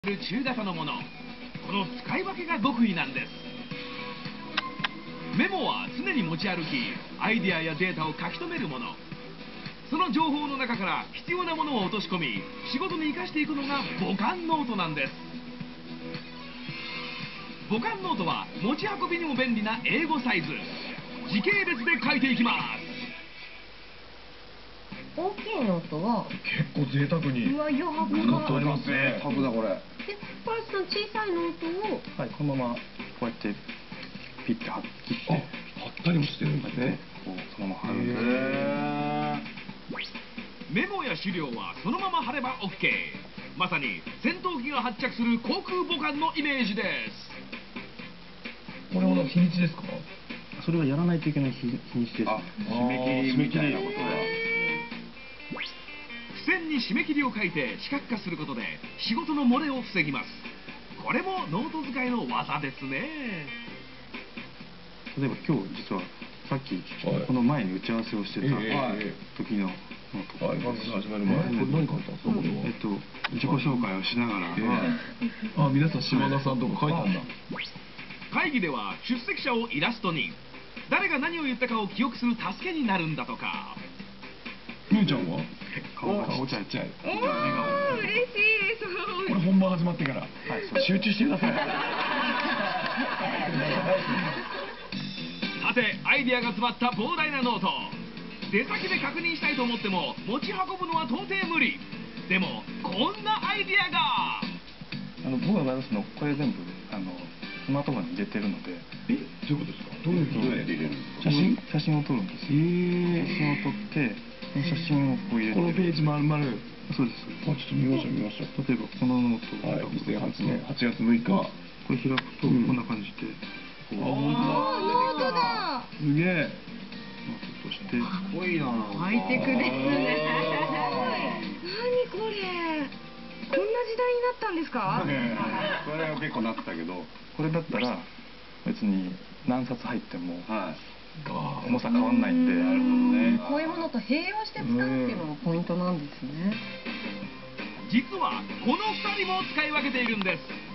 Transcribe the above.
中型のもの、この使い分けが極意なんです。メモは常に持ち歩き、アイデアやデータを書き留めるもの。その情報の中から必要なものを落とし込み、仕事に生かしていくのが母艦ノートなんです。母艦ノートは持ち運びにも便利な英語サイズ。時系列で書いていきます。 大きいノートは結構贅沢に。 うわ、余白がノートありますね。 タブだこれ。 パラスさん、小さいノートをはい、このままこうやってピッて切って、 貼ったりもしてるんですね。 こうそのまま貼るんです。 メモや資料はそのまま貼れば OK。 まさに戦闘機が発着する航空母艦のイメージです。 これは日にちですか？ それはやらないといけない日にちです。 締め切りみたいなことだ。 付箋に締め切りを書いて視覚化することで仕事の漏れを防ぎます。これもノート使いの技ですね。 例えば今日実はさっきこの前に打ち合わせをしてた時のノート。 はい、まず始まる前。これ何書いたんですか？これは。 自己紹介をしながら。 あ、皆さん島田さんとか書いたんだ。 会議では出席者をイラストに、誰が何を言ったかを記憶する助けになるんだとか。 ふーちゃんは顔がおちゃいちゃい。 嬉しいです。 これ本番始まってから。集中してください。 さて、アイデアが詰まった膨大なノート。出先で確認したいと思っても持ち運ぶのは到底無理。でもこんなアイデアが。 僕が出すのこれ全部スマートフォンに入れてるので。 どういうことですか？どういうふうに入れるんですか？ 写真を撮るんです。写真を撮って写真をこう入れて。 このページ丸々。 そうです。 ちょっと見ましょう見ましょう。 例えばこのノート。 はい、2008年8月6日。これ開くとこんな感じで。 ノートだ。 すげえ。 ノートとして。 かっこいいな。 ハイテクですね。何これ。こんな時代になったんですか？ これは結構なってたけど。 これだったら別に何冊入ってもはい。 重さ変わんないんで。 なるほどね。 こういうものと併用して使うっていうのもポイントなんですね。 実はこの2人も使い分けているんです。